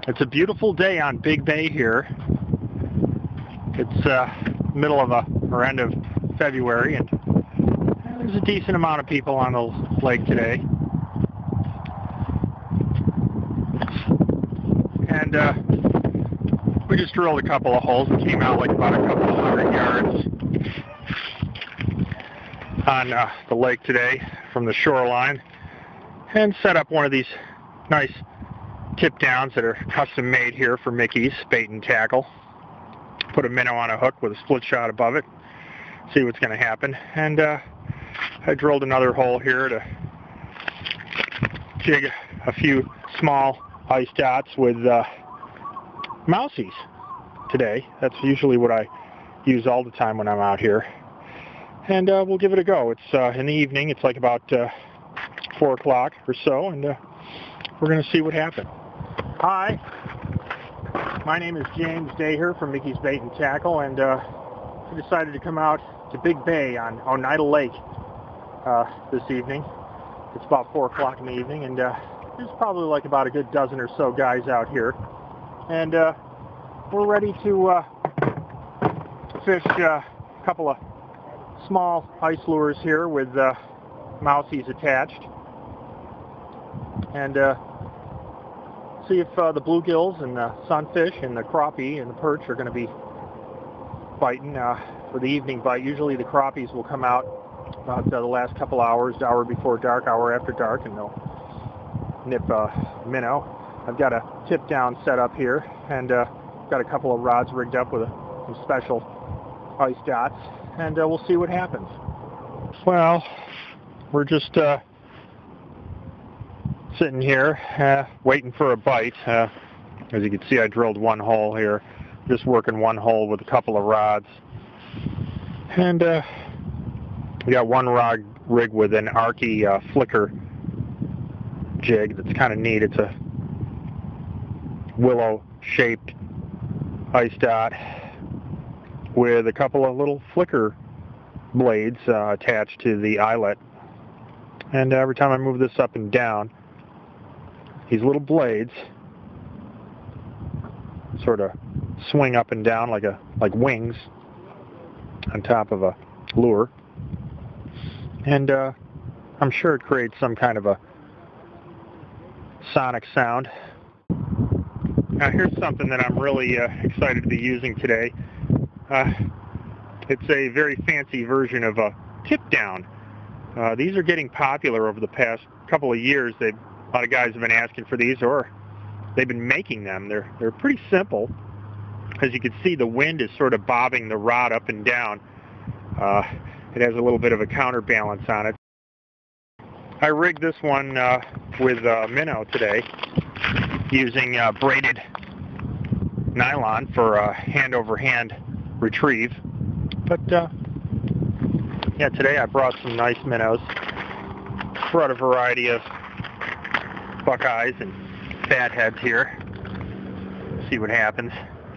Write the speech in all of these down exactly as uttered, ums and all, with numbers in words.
It's a beautiful day on Big Bay here. It's uh, middle of a, or end of February, and there's a decent amount of people on the lake today. And uh, we just drilled a couple of holes and came out like about a couple of hundred yards on uh, the lake today from the shoreline, and set up one of these nice tip downs that are custom made here for Mickey's Bait and Tackle. Put a minnow on a hook with a split shot above it, see what's going to happen. And uh, I drilled another hole here to jig a few small ice dots with uh, mousies today. That's usually what I use all the time when I'm out here. And uh, we'll give it a go. It's uh, in the evening. It's like about uh, four o'clock or so, and uh, we're going to see what happens. Hi, my name is James Daher from Mickey's Bait and Tackle, and uh, I decided to come out to Big Bay on Oneida Lake uh, this evening. It's about four o'clock in the evening, and uh, there's probably like about a good dozen or so guys out here. And uh, we're ready to uh, fish uh, a couple of small ice lures here with uh, mousies attached. And uh, see if uh, the bluegills and the sunfish and the crappie and the perch are going to be biting uh, for the evening bite. Usually the crappies will come out about uh, the last couple hours, hour before dark, hour after dark, and they'll nip uh, minnow. I've got a tip down set up here, and uh, got a couple of rods rigged up with a, some special ice dots, and uh, we'll see what happens. Well, we're just uh, sitting here uh, waiting for a bite. Uh, as you can see, I drilled one hole here, just working one hole with a couple of rods. And uh, we got one rod rig with an arky uh, flicker jig that's kind of neat. It's a willow shaped ice dot with a couple of little flicker blades uh, attached to the eyelet. And every time I move this up and down, these little blades sort of swing up and down like a like wings on top of a lure, and uh, I'm sure it creates some kind of a sonic sound. Now here's something that I'm really uh, excited to be using today. Uh, it's a very fancy version of a tip down. Uh, these are getting popular over the past couple of years. They've A lot of guys have been asking for these, or they've been making them. They're they're pretty simple. As you can see, the wind is sort of bobbing the rod up and down. Uh, it has a little bit of a counterbalance on it. I rigged this one uh, with uh, minnow today, using uh, braided nylon for uh, hand-over-hand retrieve. But uh, yeah, today I brought some nice minnows. Brought a variety of buckeyes and fatheads here. See what happens.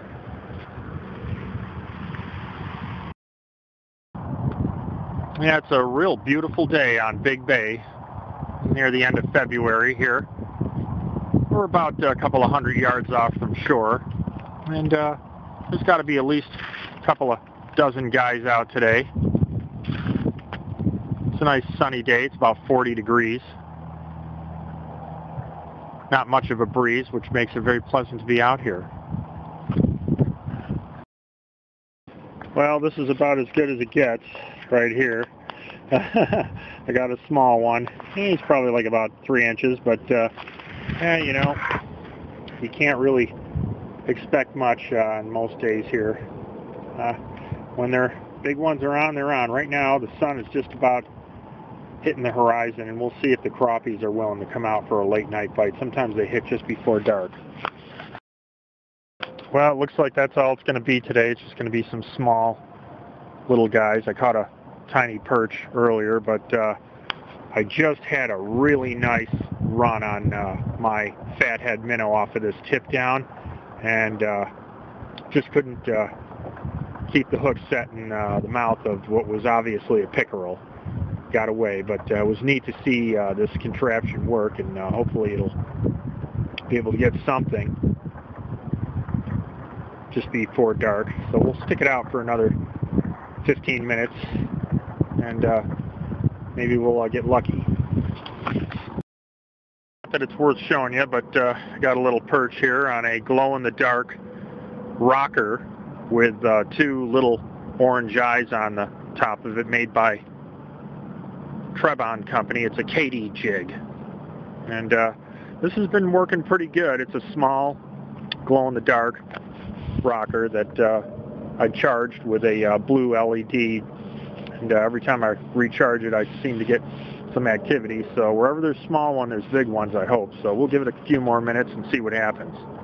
Yeah, it's a real beautiful day on Big Bay near the end of February here. We're about a couple of hundred yards off from shore, and uh, there's got to be at least a couple of dozen guys out today. It's a nice sunny day. It's about forty degrees. Not much of a breeze, which makes it very pleasant to be out here. Well, this is about as good as it gets right here. I got a small one. He's probably like about three inches, but uh, eh, you know, you can't really expect much uh, on most days here. Uh, when their big ones are on, they're on. Right now, the sun is just about hitting the horizon, and we'll see if the crappies are willing to come out for a late night bite. Sometimes they hit just before dark. Well, it looks like that's all it's going to be today. It's just going to be some small little guys. I caught a tiny perch earlier, but uh, I just had a really nice run on uh, my fathead minnow off of this tip down, and uh, just couldn't uh, keep the hook set in uh, the mouth of what was obviously a pickerel. Got away, but uh, it was neat to see uh, this contraption work, and uh, hopefully it'll be able to get something. just before dark. So we'll stick it out for another fifteen minutes, and uh, maybe we'll uh, get lucky. Not that it's worth showing you, but uh, I got a little perch here on a glow-in-the-dark rocker with uh, two little orange eyes on the top of it, made by Trebon Company. It's a Katy jig, and uh, this has been working pretty good. It's a small glow-in-the-dark rocker that uh, I charged with a uh, blue L E D, and uh, every time I recharge it I seem to get some activity. So wherever there's small ones, there's big ones, I hope. So we'll give it a few more minutes and see what happens.